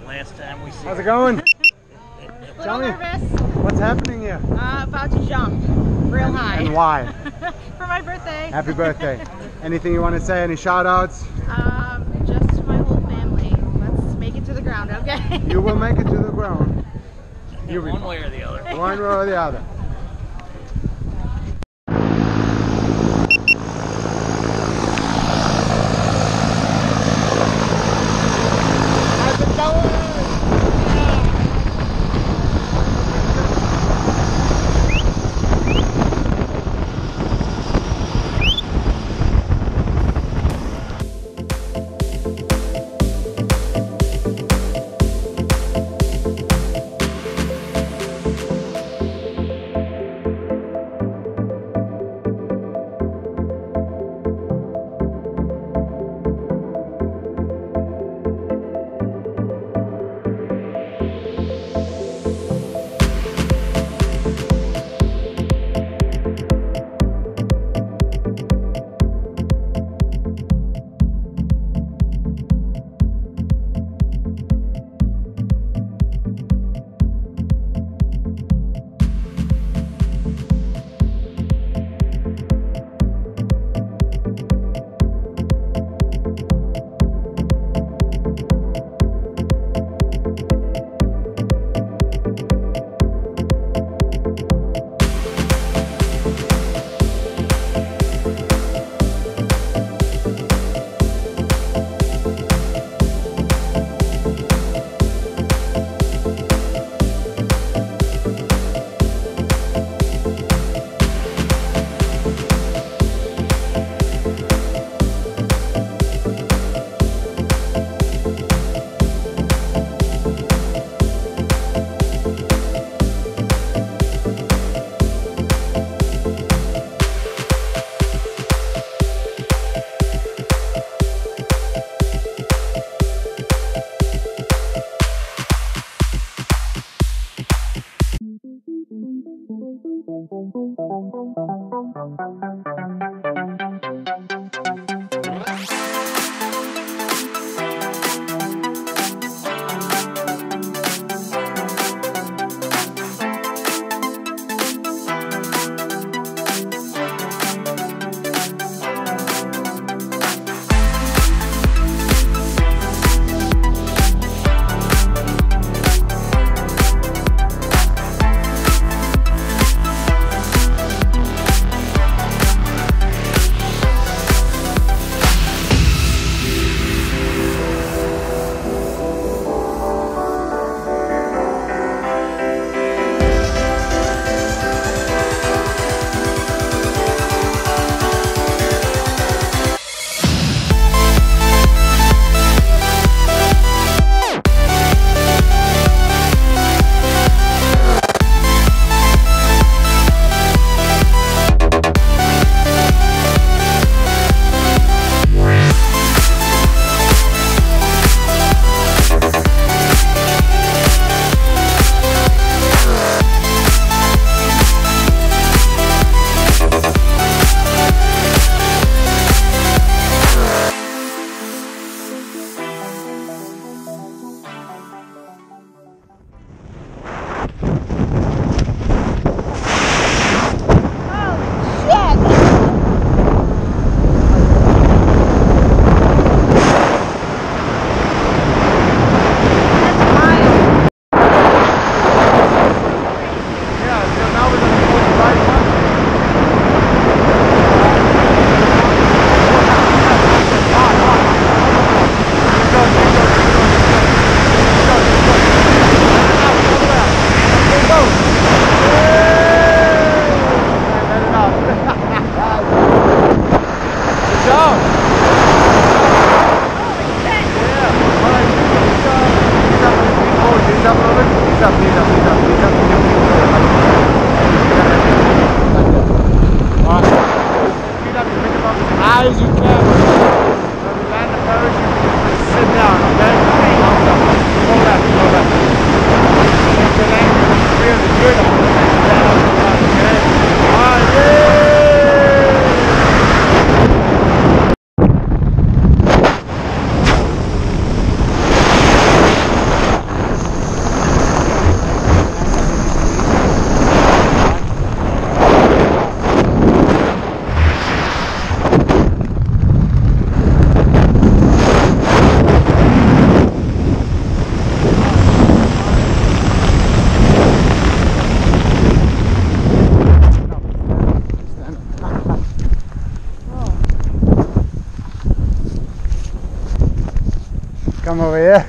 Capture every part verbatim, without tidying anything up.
last time we see How's her. it going? Little nervous. What's happening here? Uh, about to jump real and, high. And why? For my birthday. Happy birthday. Anything you want to say? Any shout outs? Um, just to my whole family. Let's make it to the ground, okay? You will make it to the ground. You'll be One fine. way or the other. One way or the other. How's it going? over here.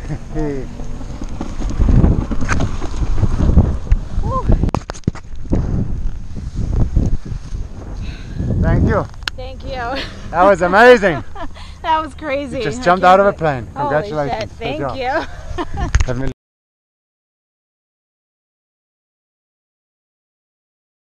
Thank you. Thank you. That was amazing. That was crazy. You just I jumped can't out of a believe- plane. Holy Congratulations. shit. Good Thank job. you.